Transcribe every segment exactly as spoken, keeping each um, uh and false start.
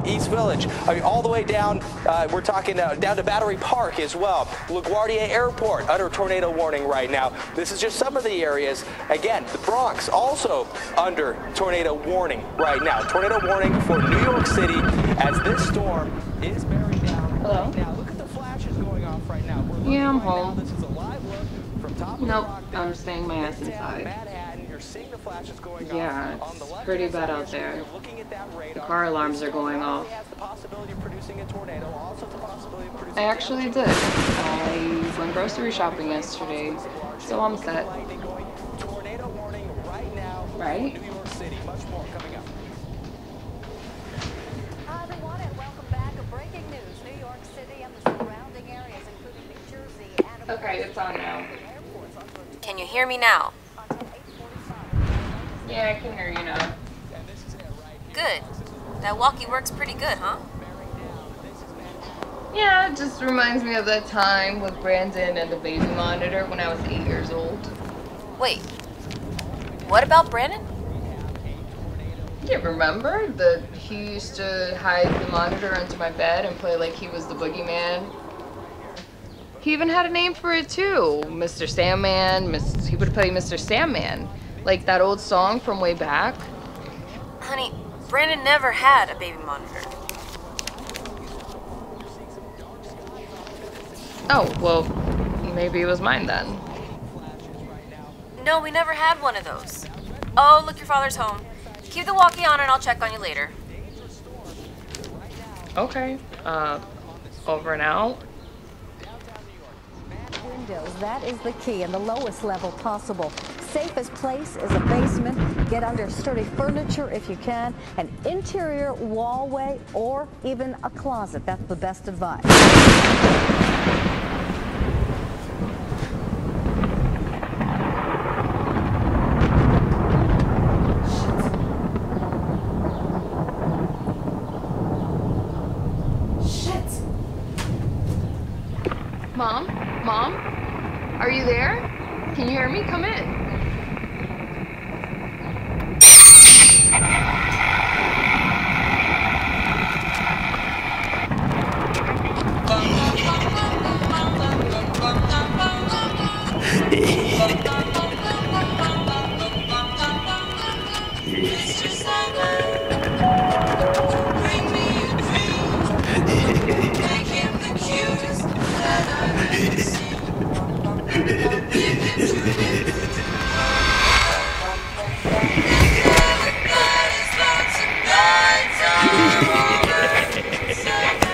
East Village. I mean, all the way down, uh, we're talking uh, down to Battery Park as well. LaGuardia Airport under tornado warning right now. This is just some of the areas. Again, the Bronx also under tornado warning right now. Tornado warning for New York City as this storm is bearing down. Hello? Right now. Look at the flashes going off right now. We're Yeah, I'm right home. Now. This is a live look from top Nope, of the I'm staying my ass inside. Manhattan. You're seeing the flashes going Yeah, off. it's On the left pretty hand bad side out here, there. you're looking at that radar. The car alarms are going off. Has the possibility of producing a tornado, also the possibility of producing I actually did. I went grocery shopping yesterday, so I'm set. Tornado warning right now. Right? New York City, much more coming up. Hi everyone, and welcome back to breaking news. New York City and the surrounding areas, including New Jersey and Okay, it's on now. Can you hear me now? Yeah, I can hear you now. Good. That walkie works pretty good, huh? Yeah, it just reminds me of that time with Brandon and the baby monitor when I was eight years old. Wait. What about Brandon? You remember that he used to hide the monitor under my bed and play like he was the boogeyman? He even had a name for it too. Mister Sandman. Miss he would play Mister Sandman. Like that old song from way back. Honey, Brandon never had a baby monitor. Oh, well, maybe it was mine then. No, we never had one of those. Oh, look, your father's home. Keep the walkie on and I'll check on you later. Okay. Uh, over and out. windows. That is the key, and the lowest level possible. Safest place is a basement. Get under sturdy furniture if you can, an interior wallway, or even a closet. That's the best advice. Mom? Mom? Are you there? Can you hear me? Come in. Mister Sandman, bring me a dream. Make him the cutest that I've ever seen. Give him to me. Everybody's lots of nights are over. Sandman.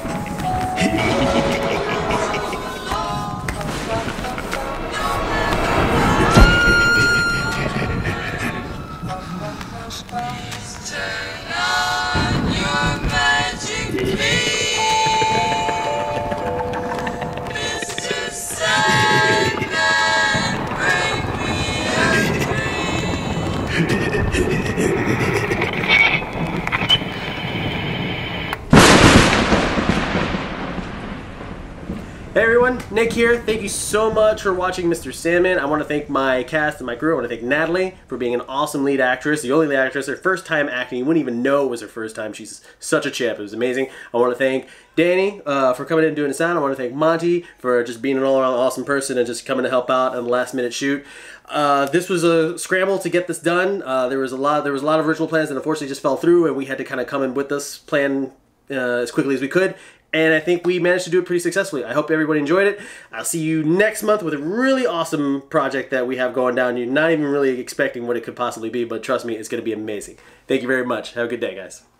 Please turn on your magic beam, Mister Sandman, bring me a Hey everyone, Nick here. Thank you so much for watching Mister Sandman. I want to thank my cast and my crew. I want to thank Natalie for being an awesome lead actress. The only lead actress, her first time acting. You wouldn't even know it was her first time. She's such a champ. It was amazing. I want to thank Danny uh, for coming in and doing the sound. I want to thank Monty for just being an all-around awesome person and just coming to help out on the last-minute shoot. Uh, this was a scramble to get this done. Uh, there was a lot. There was a lot of original plans that unfortunately just fell through, and we had to kind of come in with this plan uh, as quickly as we could. And I think we managed to do it pretty successfully. I hope everybody enjoyed it. I'll see you next month with a really awesome project that we have going down. You're not even really expecting what it could possibly be, but trust me, it's going to be amazing. Thank you very much. Have a good day, guys.